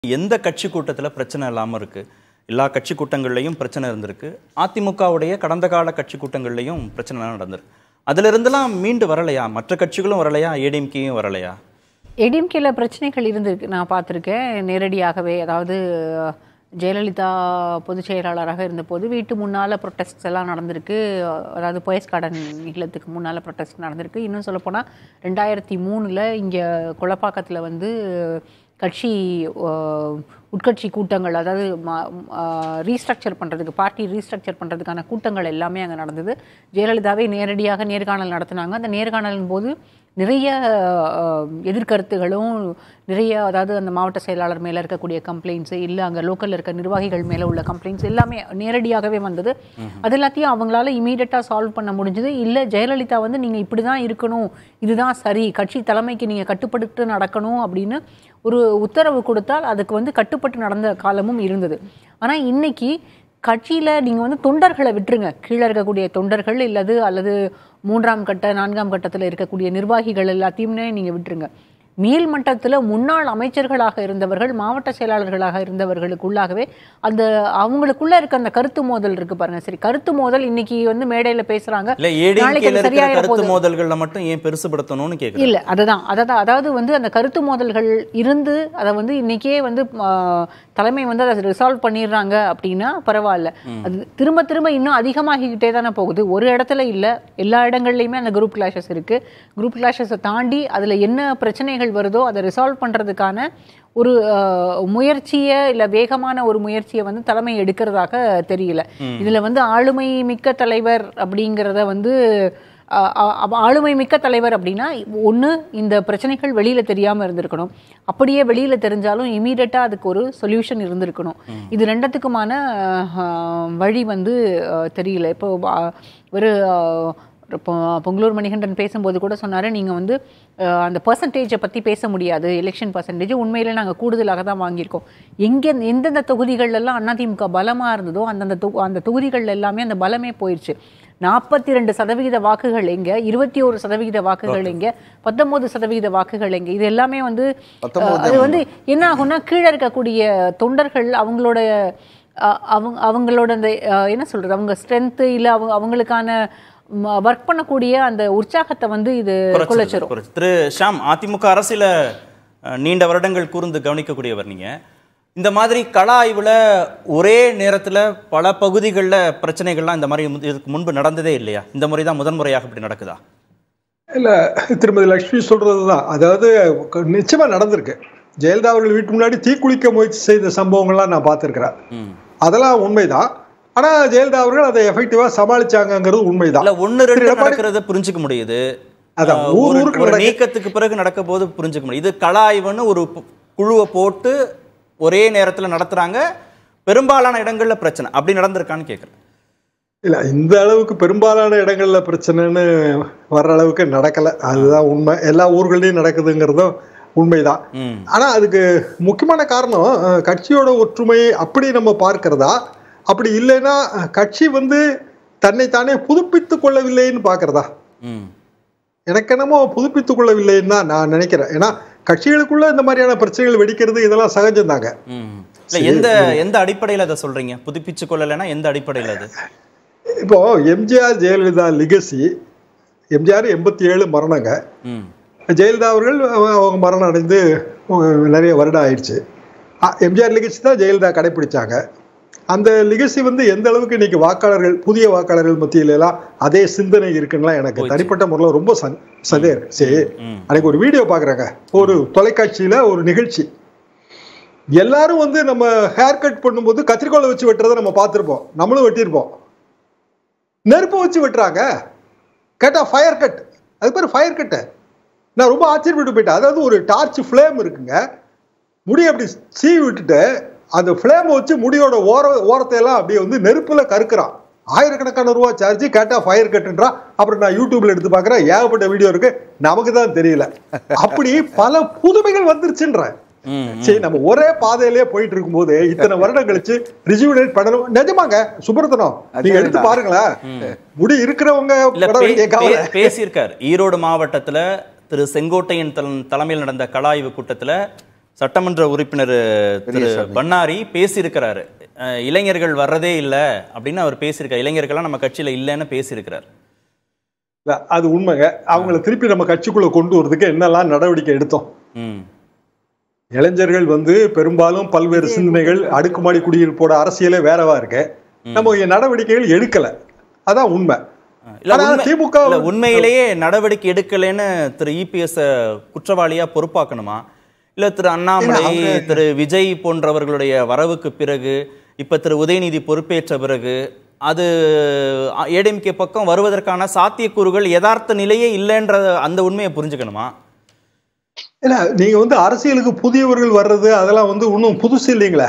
எந்த கட்சி கூட்டத்துல பிரச்சனை இல்லாம இருக்கு? எல்லா கட்சி கூட்டங்கள்லயும் பிரச்சனை இருந்திருக்கு. அதிமுகவுடைய கடந்த கால கட்சி கூட்டங்கள்லயும் பிரச்சனை நடந்திருக்கு. அதுல இருந்தெல்லாம் மீண்டு வரலையா? மற்ற கட்சிகளும் வரலையா? ஏடிஎம்கேயும் வரலையா? ஏடிஎம்கேல பிரச்சனைகள் இருந்திருக்கு, நான் பார்த்துருக்கேன் நேரடியாகவே. அதாவது ஜெயலலிதா பொதுச் செயலாளராக இருந்தபோது வீட்டு முன்னால் ப்ரொட்டஸ்ட்ஸ் எல்லாம் நடந்திருக்கு. அதாவது போயஸ் கார்டன் இல்லத்துக்கு முன்னால் ப்ரொட்டஸ்ட் நடந்திருக்கு. இன்னும் சொல்லப்போனால் 2003 இங்கே கொளப்பாக்கத்தில் வந்து கட்சி உட்கட்சி கூட்டங்கள், அதாவது ரீஸ்ட்ரக்சர் பண்ணுறதுக்கு, பார்ட்டி ரீஸ்ட்ரக்சர் பண்ணுறதுக்கான கூட்டங்கள் எல்லாமே அங்கே நடந்தது. ஜெயலலிதாவே நேரடியாக நேர்காணல் நடத்தினாங்க. அந்த நேர்காணலின் போது நிறைய எதிர்கருத்துகளும் நிறைய, அதாவது அந்த மாவட்ட செயலாளர் மேலே இருக்கக்கூடிய கம்ப்ளைண்ட்ஸு, இல்லை அங்கே லோக்கலில் இருக்க நிர்வாகிகள் மேலே உள்ள கம்ப்ளைண்ட்ஸ் எல்லாமே நேரடியாகவே வந்தது. அது எல்லாத்தையும் அவங்களால இமீடியட்டாக சால்வ் பண்ண முடிஞ்சது. இல்லை ஜெயலலிதா வந்து நீங்கள் இப்படி தான் இருக்கணும், இதுதான் சரி, கட்சி தலைமைக்கு நீங்கள் கட்டுப்பட்டு நடக்கணும் அப்படின்னு ஒரு உத்தரவு கொடுத்தால் அதுக்கு வந்து கட்டுப்பட்டு நடந்த காலமும் இருந்தது. ஆனால் இன்னைக்கு கட்சியில் நீங்கள் வந்து தொண்டர்களை விட்டுருங்க, கீழே இருக்கக்கூடிய தொண்டர்கள் அல்லது 3ஆம் கட்ட 4ஆம் கட்டத்தில் இருக்கக்கூடிய நிர்வாகிகள் எல்லாத்தையுமே நீங்கள் விட்டுருங்க. மேல் மட்டத்தில் முன்னாள் அமைச்சர்களாக இருந்தவர்கள், மாவட்ட செயலாளர்களாக இருந்தவர்களுக்குள்ளாகவே அந்த அவங்களுக்குள்ள இருக்க அந்த கருத்து மோதல் இருக்கு பாருங்க. சரி, கருத்து மோதல் இன்னைக்கு வந்து மேடையில் பேசுறாங்க, கருத்து மோதல்களை மட்டும் ஏன் பெருசுபடுத்தணும்னு கேட்குறேன். இல்லை, அதாவது வந்து அந்த கருத்து மோதல்கள் இருந்து அதை வந்து இன்னைக்கே வந்து தலைமை வந்து அதை ரிசால்வ் பண்ணிடுறாங்க அப்படின்னா பரவாயில்ல. அது திரும்ப திரும்ப இன்னும் அதிகமாகிக்கிட்டே தானே போகுது. ஒரு இடத்துல இல்லை, எல்லா இடங்கள்லையுமே அந்த குரூப் கிளாஷஸ் இருக்கு. குரூப் கிளாஷஸை தாண்டி அதில் என்ன பிரச்சனைகள் வருதோ அதை ரிசால்வ் பண்ணுறதுக்கான ஒரு முயற்சியை, இல்லை வேகமான ஒரு முயற்சியை வந்து தலைமை எடுக்கிறதாக தெரியல. இதில் வந்து ஆளுமை மிக்க தலைவர் அப்படிங்கிறத வந்து ஆளுமை மிக்க தலைவர் அப்படின்னா ஒன்று, இந்த பிரச்சனைகள் வெளியில் தெரியாமல் இருந்திருக்கணும். அப்படியே வெளியில் தெரிஞ்சாலும் இமீடியட்டாக அதுக்கு ஒரு சொல்யூஷன் இருந்திருக்கணும். இது ரெண்டத்துக்குமான வழி வந்து தெரியல. இப்போ இப்போ பொங்கலூர் மணிகண்டன் பேசும்போது கூட சொன்னார், நீங்கள் வந்து அந்த பர்சன்டேஜை பற்றி பேச முடியாது, எலெக்ஷன் பர்சன்டேஜ் உண்மையிலே நாங்கள் கூடுதலாக தான் வாங்கியிருக்கோம். எந்தெந்த தொகுதிகளெல்லாம் அதிமுக பலமாக இருந்ததோ அந்த தொகுதிகள் எல்லாமே அந்த பலமே போயிடுச்சு. 42% வாக்குகள் எங்கே, 21% வாக்குகள் எங்கே, 19% வாக்குகள் எங்கே, இது எல்லாமே வந்து அது வந்து என்ன ஆகும்னா கீழே இருக்கக்கூடிய தொண்டர்கள் அவங்களோட அந்த என்ன சொல்கிறது, அவங்க ஸ்ட்ரென்த்து இல்லை அவங்களுக்கான ஒர்க் பண்ணக்கூடிய அந்த உற்சாகத்தை வந்து இது குலைச்சிரும். திரு ஷாம், அதிமுக அரசியல நீண்ட வருடங்கள் கூர்ந்து கவனிக்கக்கூடியவர் நீங்க. இந்த மாதிரி கள ஆய்வுல ஒரே நேரத்தில் பல பகுதிகளில் பிரச்சனைகள்லாம் இந்த மாதிரி இதுக்கு முன்பு நடந்ததே இல்லையா? இந்த முறை தான் முதன்முறையாக இப்படி நடக்குதா? இல்லை, திருமதி லட்சுமி சொல்றது தான். அதாவது நிச்சயமா நடந்திருக்கு. ஜெயலலிதா அவர்கள் வீட்டு முன்னாடி தீக்குளிக்க முயற்சி செய்த சம்பவங்கள்லாம் நான் பார்த்துருக்கிறேன். அதெல்லாம் உண்மைதான். ஆனா ஜெயலலிதா அவர்கள் அதை எஃபெக்டிவா சமாளிச்சாங்கிறது உண்மைதான். ஒன்னு ரெண்டு நடக்கிறத புரிஞ்சுக்க முடியுது. அதான் ஒரு நீக்கத்துக்கு பிறகு நடக்க போது புரிஞ்சுக்க முடியும். இது கள ஆய்வுன்னு ஒரு குழுவை போட்டு ஒரே நேரத்தில் நடத்துறாங்க. பெரும்பாலான இடங்கள்ல பிரச்சனை அப்படி நடந்திருக்கான்னு கேட்குறேன். இல்லை, இந்த அளவுக்கு பெரும்பாலான இடங்கள்ல பிரச்சனைன்னு வர்ற அளவுக்கு நடக்கலை. அதுதான் உண்மை. எல்லா ஊர்களையும் நடக்குதுங்கிறதும் உண்மைதான். ஆனா அதுக்கு முக்கியமான காரணம் கட்சியோட ஒற்றுமையை அப்படி நம்ம பார்க்கிறதா, அப்படி இல்லைன்னா கட்சி வந்து தன்னைத்தானே புதுப்பித்துக் கொள்ளவில்லைன்னு பார்க்கறதா? எனக்கு என்னமோ புதுப்பித்துக் கொள்ளவில்லைன்னு தான் நான் நினைக்கிறேன். ஏன்னா கட்சிகளுக்குள்ள இந்த மாதிரியான பிரச்சனைகள் வெடிக்கிறது இதெல்லாம் சகஜம் தாங்க. எந்த அடிப்படையில் அதை சொல்றீங்க? புதுப்பிச்சு கொள்ளலைன்னா எந்த அடிப்படையில் அது? இப்போ எம்ஜிஆர் ஜெயலலிதா லிகசி, எம்ஜிஆர் 87 மரணங்க. ஜெயலலிதா அவர்கள் அவங்க மரணம் அடைந்து நிறைய வருடம் ஆயிடுச்சு. எம்ஜிஆர் லிகசி தான் ஜெயலலிதா கடைபிடிச்சாங்க. அந்த லிகசி வந்து எந்த அளவுக்கு இன்னைக்கு வாக்காளர்கள், புதிய வாக்காளர்கள் மத்தியில எல்லாம் அதே சிந்தனை இருக்குன்னா எனக்கு தனிப்பட்ட முறையில் ரொம்ப சந்தேகம். சரி, அன்னைக்கு ஒரு வீடியோ பாக்குறாங்க, ஒரு தொலைக்காட்சியில ஒரு நிகழ்ச்சி. எல்லாரும் வந்து நம்ம ஹேர் கட் பண்ணும்போது கத்திரிக்கோலை வச்சு வெட்டுறதை நம்ம பார்த்துருப்போம், நம்மளும் வெட்டியிருப்போம். நெருப்பை வச்சு வெட்டுறாங்க, கேட்டா ஃபயர் கட். அது பேர் ஃபயர் கட்டு. நான் ரொம்ப ஆச்சரியப்பட்டு போயிட்டேன். அதாவது ஒரு டார்ச் ஃபிளேம் இருக்குங்க, முடி அப்படி சீவி விட்டுட்டு அந்த ஃபிளேமை வச்சு முடியோட ஓரத்தை எல்லாம் அப்படியே வந்து நெருப்புல கருக்குறான். ஆயிரக்கணக்கான ரூபா சார்ஜ், கேட்டா ஃபயர் கட்டுன்றான். அப்புறம் நான் யூடியூப்ல எடுத்து பார்க்குறேன், ஏகப்பட்ட வீடியோ இருக்கு, நமக்கு தான் தெரியல. அப்படி பல புதுமைகள் வந்துருச்சுன்றேன். சரி, நம்ம ஒரே பாதையிலே போயிட்டு இருக்கும் போது இத்தனை வருடம் கழிச்சு ரிஜுவினேட் பண்ணணும். நிஜமாங்க சுப்ரத்தனம், நீங்க எடுத்து பாருங்களேன். முடி இருக்கிறவங்க பேசியிருக்காரு. ஈரோடு மாவட்டத்துல திரு செங்கோட்டையன் தலைமையில் நடந்த கள ஆய்வு கூட்டத்துல சட்டமன்ற உறுப்பினர் திரு பண்ணாரி பேசியிருக்கிறாரு. இளைஞர்கள் வர்றதே இல்லை அப்படின்னு அவர் பேசியிருக்காரு. இளைஞர்கள்லாம் நம்ம கட்சியில இல்லைன்னு பேசியிருக்கிறார். அது உண்மைங்க. அவங்கள திருப்பி நம்ம கட்சிக்குள்ள கொண்டு வரதுக்கு என்னெல்லாம் நடவடிக்கை எடுத்தோம். இளைஞர்கள் பெரும்பாலும் பல்வேறு சிந்தனைகள், அடுக்குமாடி குடியிருப்போட அரசியலே வேறவா இருக்கு. நம்ம நடவடிக்கைகள் எடுக்கல, அதான் உண்மை. திமுக உண்மையிலேயே நடவடிக்கை எடுக்கலன்னு திரு இபிஎஸ் குற்றவாளியா பொறுப்பாக்கணுமா? இல்ல திரு அண்ணாமலை, திரு விஜய் போன்றவர்களுடைய வரவுக்கு பிறகு, இப்ப திரு உதயநிதி பொறுப்பேற்ற பிறகு அது ஏடிஎம்கே பக்கம் வருவதற்கான சாத்தியக்கூறுகள் யதார்த்த நிலையே இல்லைன்ற அந்த உண்மையை புரிஞ்சுக்கணுமா? இல்ல, நீங்க அரசியலுக்கு புதியவர்கள் வர்றது அதெல்லாம் இன்னும் புதுசு இல்லைங்களா?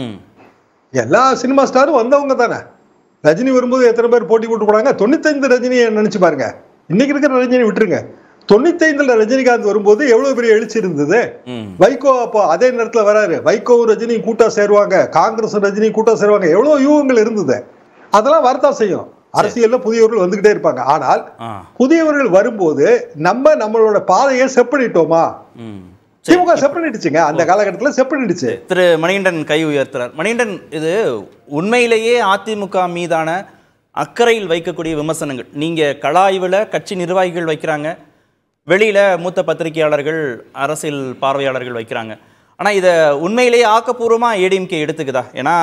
எல்லா சினிமா ஸ்டாரும் வந்தவங்க தானே. ரஜினி வரும்போது எத்தனை பேர் போட்டி போட்டு போனாங்க? 95 ரஜினியை நினைச்சு பாருங்க. இன்னைக்கு இருக்கிற ரஜினி விட்டுருங்க, 95ல ரஜினிகாந்த் வரும்போது எவ்வளவு பெரிய எழுச்சி இருந்தது. வைகோ அப்போ அதே நேரத்துல வராரு, வைகோவும் ரஜினி கூட்டா சேருவாங்க, காங்கிரஸ் ரஜினி கூட்டா சேருவாங்க, எவ்வளவு யூகங்கள் இருந்தது. அதெல்லாம் வரதான் செய்யும். அரசியல்ல புதியவர்கள் வந்துகிட்டே இருப்பாங்க. ஆனால் புதியவர்கள் வரும்போது நம்மளோட பாதையை செப்பனிட்டோமா? திமுக செப்பனிடுச்சுங்க, அந்த காலகட்டத்தில் செப்பனிடுச்சு. திரு மணிகண்டன் கை உயர்த்துறார். மணிகண்டன், இது உண்மையிலேயே அதிமுக மீதான அக்கறையில் வைக்கக்கூடிய விமர்சனங்கள். நீங்க கலாய்வுல கட்சி நிர்வாகிகள் வைக்கிறாங்க, வெளியில மூத்த பத்திரிகையாளர்கள், அரசியல் பார்வையாளர்கள் வைக்கிறாங்க. ஆனா இதை உண்மையிலேயே ஆக்கப்பூர்வமா ஏடிஎம்கே எடுத்துக்குதா? ஏன்னா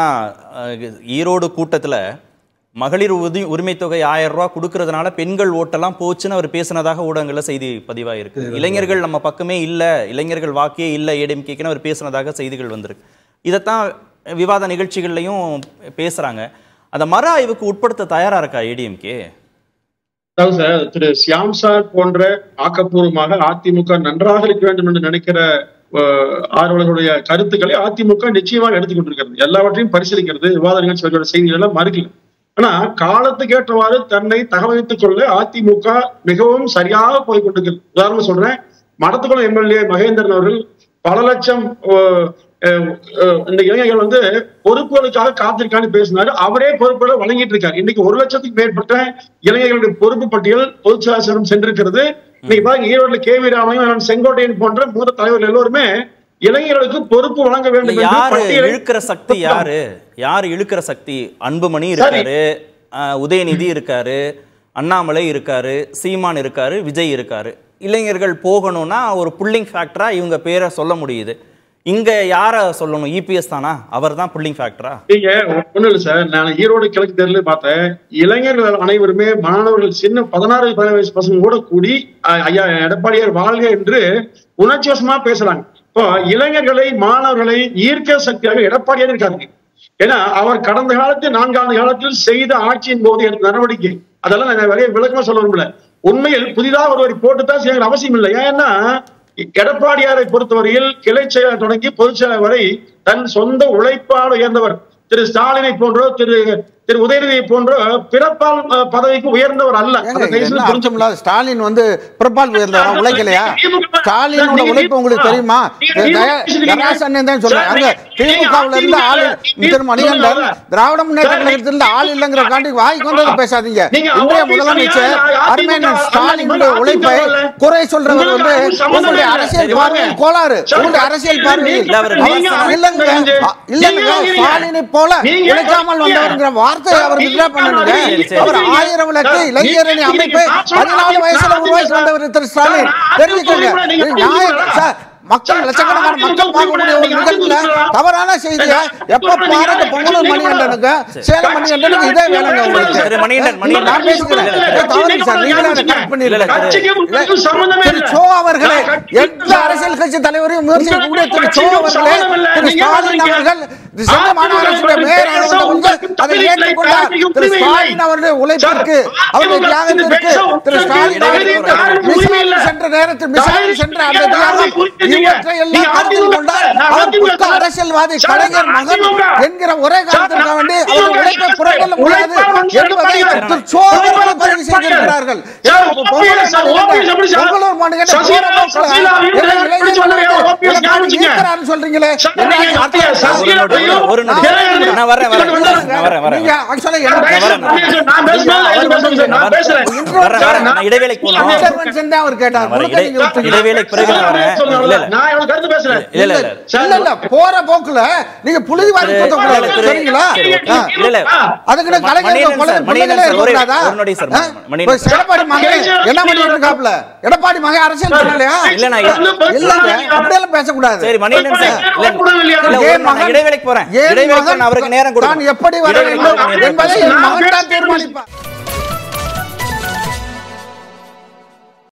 ஈரோடு கூட்டத்துல மகளிர் உரிமை தொகை 1000 ரூபாய் கொடுக்கறதுனால பெண்கள் ஓட்டெல்லாம் போச்சுன்னு அவர் பேசினதாக ஊடகங்கள்ல செய்தி பதிவாயிருக்கு. இளைஞர்கள் நம்ம பக்கமே இல்லை, இளைஞர்கள் வாக்கே இல்லை ஏடிஎம்கேக்குன்னு அவர் பேசினதாக செய்திகள் வந்திருக்கு. இதைத்தான் விவாத நிகழ்ச்சிகள்லையும் பேசுறாங்க. அந்த மறு ஆய்வுக்கு உட்படுத்த தயாரா இருக்கா ஏடிஎம்கே? சார், திரு சியாம் சார் போன்ற ஆக்கப்பூர்வமாக அதிமுக நன்றாக இருக்க வேண்டும் என்று நினைக்கிற ஆர்வலர்களுடைய கருத்துக்களை அதிமுக நிச்சயமாக எடுத்துக்கொண்டிருக்கிறது. எல்லாவற்றையும் பரிசீலிக்கிறது, விவாத நிகழ்ச்சிகளோட செய்திகள் எல்லாம் மறுக்கல. ஆனா காலத்துக்கு ஏற்றவாறு தன்னை தகவமைத்துக் கொள்ள அதிமுக மிகவும் சரியாக போய் கொண்டிருக்கிறது. உதாரணம் சொல்றேன், மடத்துக்குளம் எம்எல்ஏ மகேந்திரன் அவர்கள் பல லட்சம் இந்த இளைஞர்கள் பொறுப்புகளுக்காக காத்திருக்கான்னு பேசினாரு. அவரே பொறுப்புகளை வழங்கிட்டு இருக்காரு. இன்னைக்கு 1 லட்சத்துக்கு மேற்பட்ட இளைஞர்களுடைய பொறுப்பு பட்டியல் பொதுச்செயலாளரிடம் சென்றிருக்கிறது. இன்னைக்கு பாருங்க, ஈரோடுல கேவி ராமையும் செங்கோட்டையன் போன்ற மூத்த தலைவர்கள் எல்லோருமே இளைஞர்களுக்கு பொறுப்பு வழங்க வேண்டும். யாரு இழுக்கிற சக்தி? யாரு இழுக்கிற சக்தி? அன்புமணி இருக்காரு, உதயநிதி இருக்காரு, அண்ணாமலை இருக்காரு, சீமான் இருக்காரு, விஜய் இருக்காரு. இளைஞர்கள் போகணும்னா ஒரு புல்லிங் ஃபேக்டரா இவங்க பேரை சொல்ல முடியுது. இங்க யார சொல்லணும்? இபிஎஸ் தானா? அவர் தான் புல்லிங் ஃபேக்டரா? நீங்க ஒண்ணு இல்ல சார், நான் ஈரோடு கிழக்கு தேர்தலில் பார்த்தேன். இளைஞர்கள் அனைவருமே, மாணவர்கள், சின்ன 16-17 வயசு பசங்க கூட கூடி ஐயா எடப்பாடியார் வாழ்க என்று உணர்ச்சி வசமா பேசுறாங்க. இப்போ இளைஞர்களை, மாணவர்களை ஈர்க்க சக்தியாக எடப்பாடியார் இருக்காங்க. ஏன்னா அவர் கடந்த காலத்தில் 4 ஆண்டு காலத்தில் செய்த ஆட்சியின் போது எடுத்த நடவடிக்கை, அதெல்லாம் நான் நிறைய விளக்கமா சொல்ல விரும்பல. உண்மையில் புதிதாக ஒருவரை போட்டுதான் செய்ய அவசியம் இல்லை. ஏன்னா எடப்பாடியாரை பொறுத்தவரையில் கிளை செயலர் தொடங்கி பொதுச் செயலர் வரை தன் சொந்த உழைப்பால் உயர்ந்தவர். திரு ஸ்டாலினை போன்றோ திரு உதயநிதியை போன்ற பிறப்பால் பதவிக்கு உயர்ந்தவர் அல்ல. ஸ்டாலின் பிறப்பால் உயர்ந்தவர், உழைக்கலையா? ஸ்டாலினோட உழைப்பு உங்களுக்கு தெரியுமா? சொல்றாங்க திமுகவுல இருந்து ஆள், திரு மணிகண்டன் திராவிட முன்னேற்ற கழகத்திலிருந்து ஆள் இல்லைங்கிற காண்டி வாய்க்கு வந்தது பேசாதீங்க. இன்றைய முதலமைச்சர் அருமையண்ணன் ஸ்டாலினுடைய உழைப்பை குறை சொல்றவர் உங்களுடைய அரசியல் பார்வையில் கோளாறு. உங்களுடைய அரசியல் பார்வையில் இல்லைங்க, ஸ்டாலினை போல உழைக்காமல் வந்தவர்ங்கிற வார்த்தை அவர் வித்ரா பண்ணுங்க. அவர் 1000 விளக்கு இளைஞரணி அமைப்பை 14 வயசுல உருவாக்கி வந்தவர் திரு ஸ்டாலின். தெரிஞ்சுக்கோங்க, மக்கள் லட்சக்கணக்கான மக்கள் பார்க்கக்கூடிய ஒரு நிகழ்வுல தவறான செய்திய எப்ப பாருங்க பொங்கலூர் மணிகண்டனுக்கு, சேலம் மணிகண்டனுக்கு இதே வேலைங்க உங்களுக்கு. நான் பேசுகிறேன், தவறு சார், நீங்களே அதை கரெக்ட் பண்ணிருக்கீங்க. திரு சோ அவர்களே, எந்த அரசியல் கட்சி தலைவரையும் முயற்சிக்கக்கூடிய திரு சோ அவர்களே, திரு ஸ்டாலின் அவர்கள் சென்னை மாநகராட்சியுடைய மேயர் அதை ஏற்றுக்கொண்டார். திரு ஸ்டாலின் அவருடைய உழைப்பிற்கு, அவருடைய தியாகத்திற்கு, திரு ஸ்டாலின் அவர்கள் சென்ற நேரத்தில் மிசாயில் சென்ற அந்த தியாகம் அரசியல்வாதி கலைஞர் மகன் என்கிற ஒரே காரணத்திற்காக வேண்டி அவர் உழைப்பை புறக்கொள்ள முடியாது என்பதை பதிவு செய்திருக்கிறார்கள். சொல்றீங்களே, ஒரு நொடி நான் வரேன் நீங்க actually எனக்கு இடைவேளைக்கு போகணும். intervention தான் அவர் கேட்டார். இடைவேளைக்கு பிறகு நான் வரேன். நான் இவனுக்கு கருத்து பேசுறேன். இல்ல போற போக்குல நீங்க புலிவாரி போடக்கூடாது சரிங்களா? அதுக்கு கலைஞர் பிள்ளைகளே இருக்கக்கூடாதா? எடப்பாடி மகன் என்ன பண்ணிட்டு இருக்காப்ல? எடப்பாடி மகன் அரசியல் பண்ணலையா? இல்லங்க அப்படியெல்லாம் பேசக்கூடாது. சரி மணிகண்டன் சார், இடைவேளைக்கு போறேன். இடைவேளைக்கு அவருக்கு நேரம் கொடுங்க. நான் எப்படி வர வேண்டும் என்பதை என் மகன் தான் தீர்மானிப்பார்.